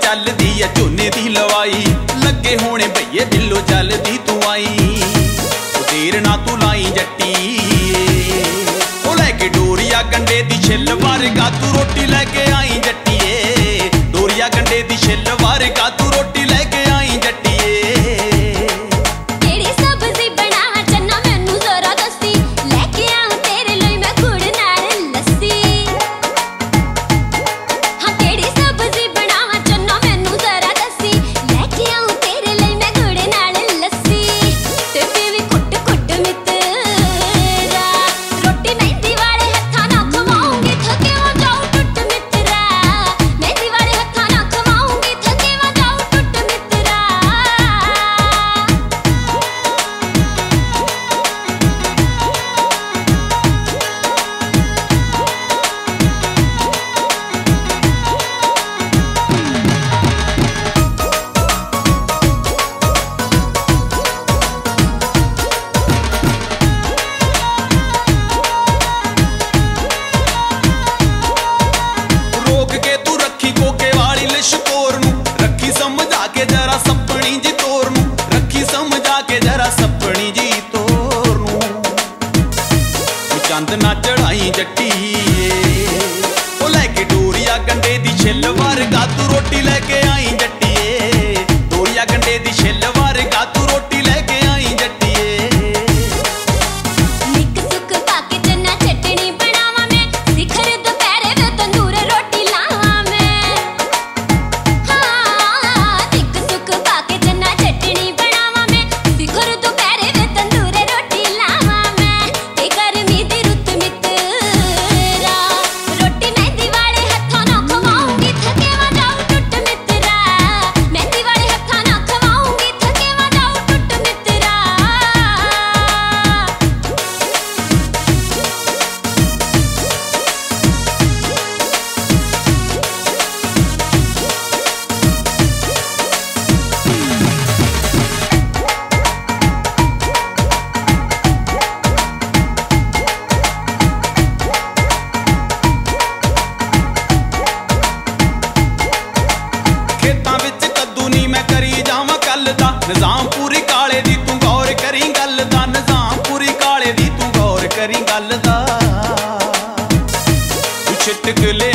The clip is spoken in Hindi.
चलदी है झोने दी लवाई, लगे होने भईए दिलों जलदी तू आई। देर ना तू लाई जट्टी, ओ लैके डोरिया गंडे दी छिल वारगा तू रोटी लैके आई जट्टिए। डोरिया गंडे दी छिल वारगा तू रोटी लैके आई जट्टिए। चंद ना चढ़ाई जट्टी, ओ लैके डोरिया गंडे दी छिल वारगा तू रोटी लैके आई जट्टिए। डोरिया गंडे दी छिल वारगा तू रोटी लैके आई जट्टिए। निक सुक पाके चन्ना चटनी बनावा मैं, शिखर दोपहरे वे तंदूर रोटी लावा मैं। हाँ निक सुक पाके चन्ना चटनी बनावा मैं, शिखर दोपहरे वे तंदूर रोटी लावा मैं। ते गर्मी दी रुत मित्रा, रोटी मेहंदी वाले हत्थों ना खवाऊंगी थकेवा जाऊं टुट मित्रा। मेहंदी वाले हत्थों ना खवाऊंगी थकेवा जाऊं टुट मित्रा। खेतां विच कद्दू नी मैं करी जावां कल दा, निजाम पूरी काले दी तू गौर करी गल दा। निजाम पूरी काले दी तू गौर करी गल दा। तू छिटक ले